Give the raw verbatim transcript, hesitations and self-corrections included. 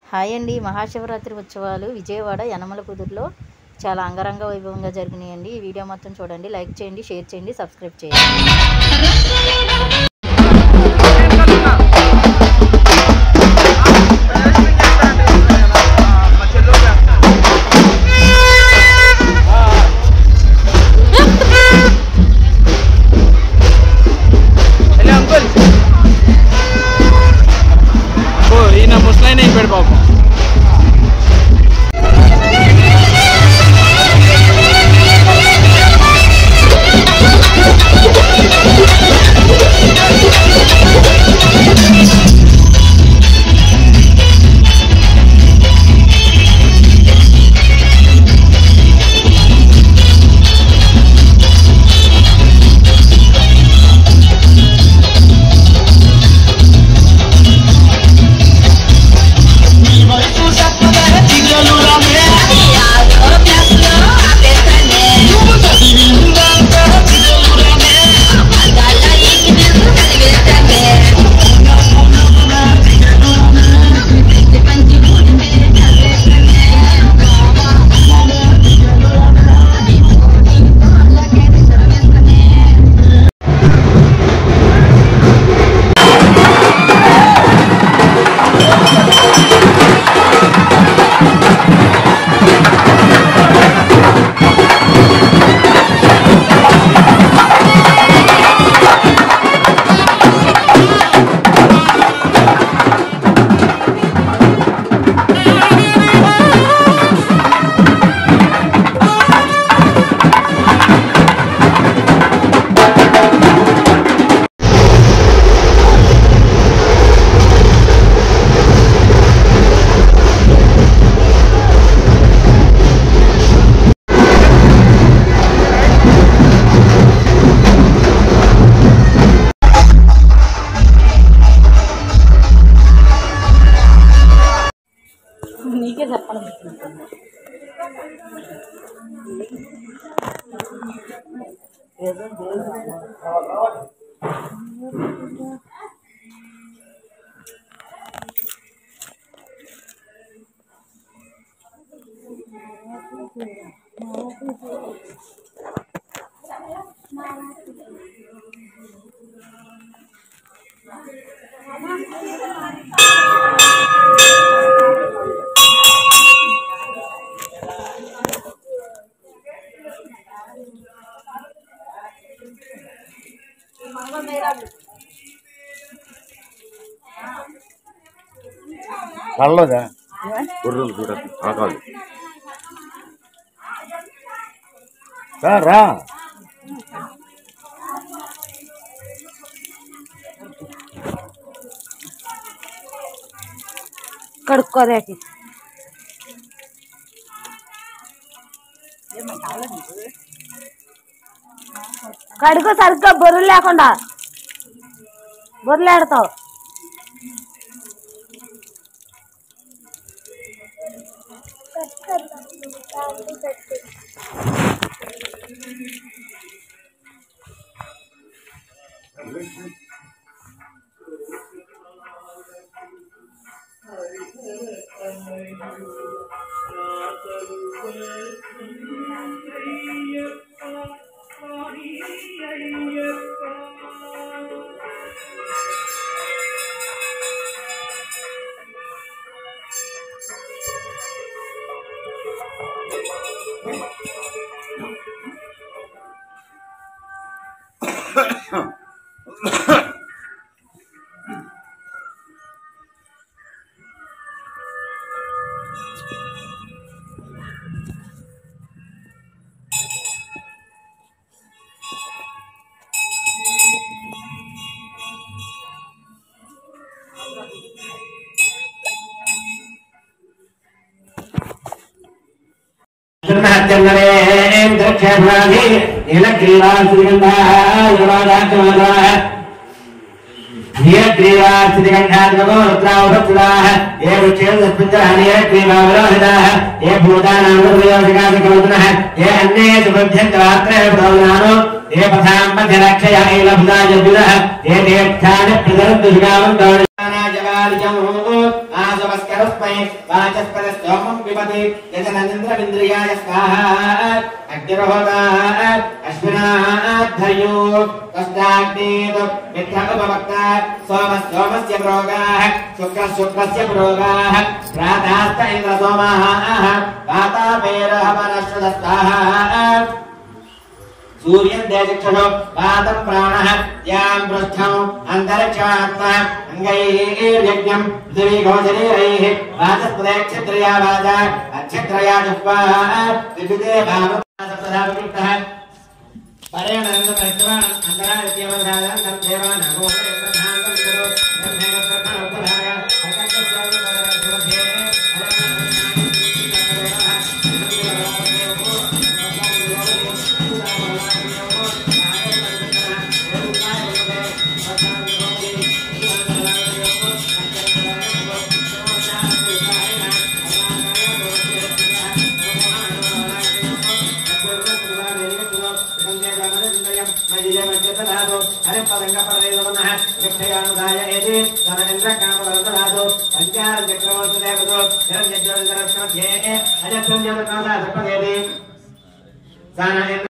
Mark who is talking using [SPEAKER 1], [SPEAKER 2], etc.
[SPEAKER 1] Hi అండి. మహాశివరాత్రి ఉత్సవాలు విజయవాడ యనమల కుదురులో చాలా అంగరంగ వైభవంగా జరిగినాయండి. ఈ వీడియో మొత్తం చూడండి, లైక్ చేయండి, షేర్ చేయండి, సబ్స్క్రైబ్ చేయండి.
[SPEAKER 2] ముసలైన అయిపోయాడు బాబు.
[SPEAKER 1] నీకే చెప్పాలి.
[SPEAKER 3] కళ్ళదా గుర్రులు చూడదు ఆకాలు రా
[SPEAKER 1] కడుక్కోదాకి కడుకో సరిగ్గా బొర్రెలు లేకుండా బొర్రెలు ఆడతావు.
[SPEAKER 4] ये पथाम्बरक्षय अग्निरस्मै वाचस्पतिस्तोमं पिबति यजनन्द्रमिन्द्रियाय स्वाहा अग्निर्होता अश्विनाद्धर्यो कष्टाग्नेत् मित्र उपवक्ता सोमः सोमस्य प्रोगाः शुक्रः शुक्रस्य प्रोगाः प्रातास्त इन्द्रसोमाः वातापेरहवनश्रुतस्ताः सूर्यं देचक्षुषो वातं प्राणः यां पृष्ठम् अन्तरिक्षात्मा अङ्गैः यज्ञं पृथिवी गोचरीरैः वाचस्पदे क्षत्रिया वाचा अक्षत्रया जुह्वा विविधे भावसप्तधावृत्तः परेण नन्दप्रज्वान् अन्तरादित्यवधानं देवानां